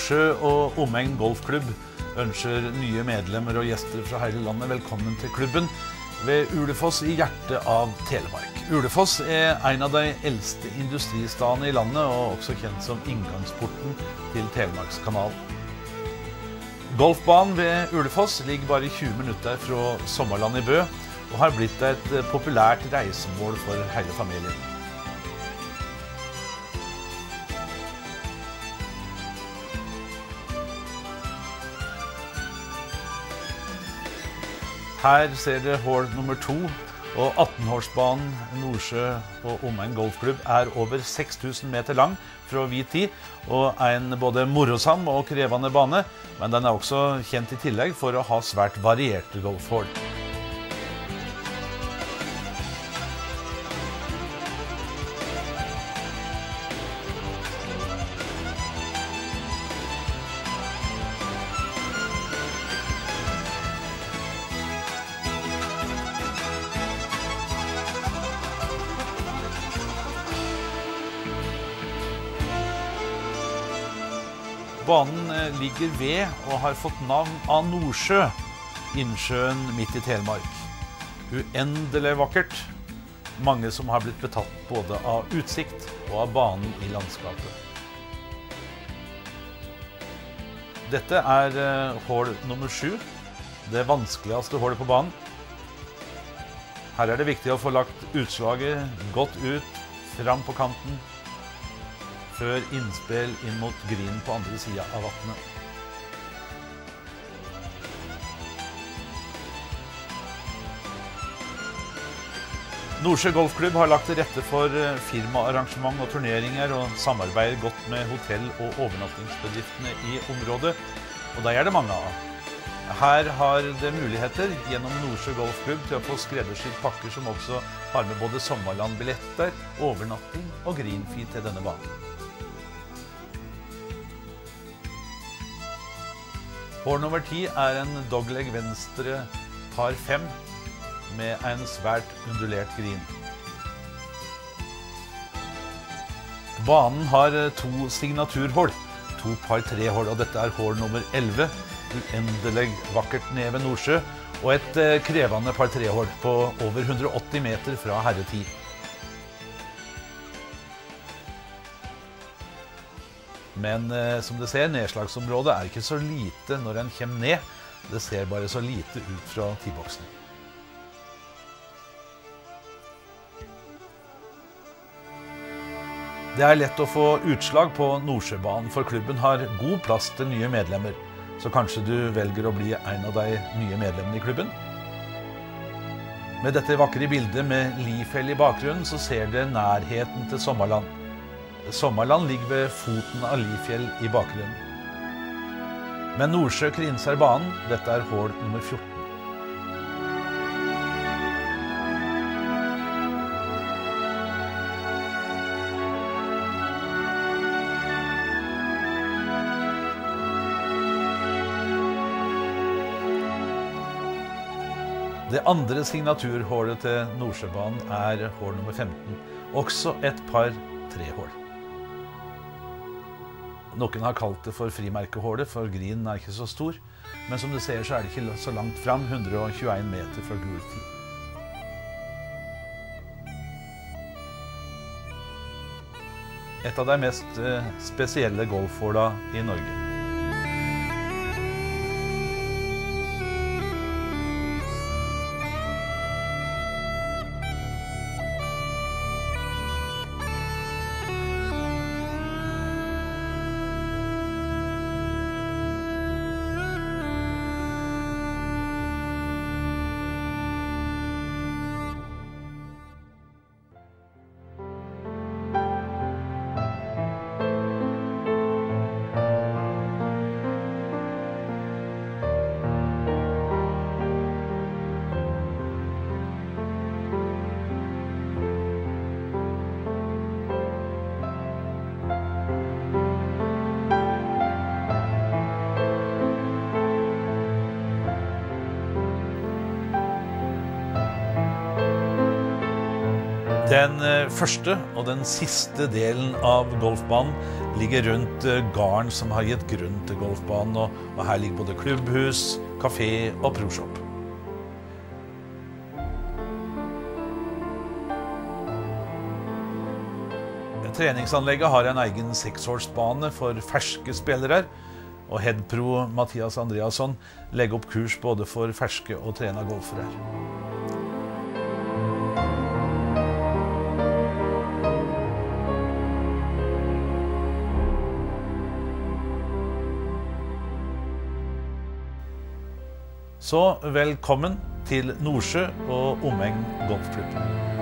Nordsjø og omegn golfklubb ønsker nye medlemmer og gjester fra hele landet velkommen til klubben ved Ulefoss i hjertet av Telemark. Ulefoss er en av de eldste industristedene i landet og også kjent som inngangsporten til Telemarkskanalen. Golfbanen ved Ulefoss ligger bare 20 minutter fra Sommarland i Bø og har blitt et populært reisemål for hele familien. Her ser dere hull nummer 2, og 18-hullsbanen Nordsjø og omegn golfklubb er over 6000 meter lang fra hvit tid, og en både morosam og krevende bane, men den er også kjent i tillegg for å ha svært varierte golfhull. Banen ligger ved og har fått navn av Nordsjø, innsjøen midt i Telemark. Uendelig vakkert. Mange som har blitt betatt både av utsikt og av banen i landskapet. Dette er hull nummer 7, det vanskeligste hullet på banen. Her er det viktig å få lagt utslaget godt ut, fram på kanten, før innspill inn mot grinen på andre siden av vattnet. Nordsjø golfklubb har lagt til rette for firmaarrangement og turneringer og samarbeider godt med hotell- og overnattingsbedriftene i området, og de er det mange av. Her har det muligheter gjennom Nordsjø golfklubb til å få skreddersydd pakker som også har med både sommerlandbilletter, overnatting og greenfeed til denne banen. Hull nummer 10 er en dogleg venstre par 5 med en svært undulert green. Banen har 2 signaturhull, 2 par 3 hull, og dette er hull nummer 11, uendelig vakkert nede ved Nordsjø, og et krevende par 3 hull på over 180 meter fra herretid. Men som dere ser, nedslagsområdet er ikke så lite når den kommer ned. Det ser bare så lite ut fra tiboksen. Det er lett å få utslag på Nordsjøbanen, for klubben har god plass til nye medlemmer. Så kanskje du velger å bli en av de nye medlemmene i klubben? Med dette vakre bildet med Lifjell i bakgrunnen, så ser dere nærheten til Sommarland. Sommarland ligger ved foten av Lifjell i bakgrunnen. Men Nordsjø krinser banen. Dette er hull nummer 14. Det andre signaturhullet til Nordsjøbanen er hull nummer 15. Også et par 3-hull. Noen har kalt det for frimerkehullet, for grinen er ikke så stor. Men som du ser, så er det ikke så langt fram, 121 meter fra gul tid. Et av de mest spesielle golfhullene i Norge. Den første og den siste delen av golfbanen ligger rundt gården som har gitt grunn til golfbanen, og her ligger både klubbhus, kafé og proshop. Treningsanlegget har en egen 6-hullsbane for ferske spillere, og headpro Mathias Andreasson legger opp kurs både for ferske og trena golfere. Så velkommen til Nordsjø og Omegn Golfklubb.